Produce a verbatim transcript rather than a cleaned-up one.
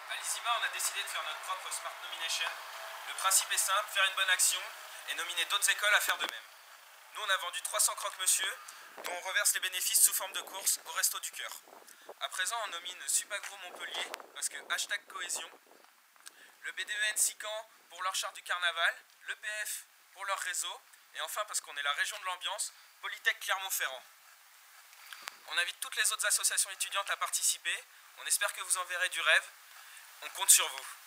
À l'ISIMA, on a décidé de faire notre propre Smart Nomination. Le principe est simple, faire une bonne action et nominer d'autres écoles à faire de même. Nous, on a vendu trois cents croque-monsieur, dont on reverse les bénéfices sous forme de course au Resto du Cœur. À présent, on nomine Supagro Montpellier, parce que hashtag cohésion, le B D E N Sican pour leur charte du carnaval, l'E P F pour leur réseau, et enfin, parce qu'on est la région de l'ambiance, Polytech Clermont-Ferrand. On invite toutes les autres associations étudiantes à participer, on espère que vous en verrez du rêve, on compte sur vous.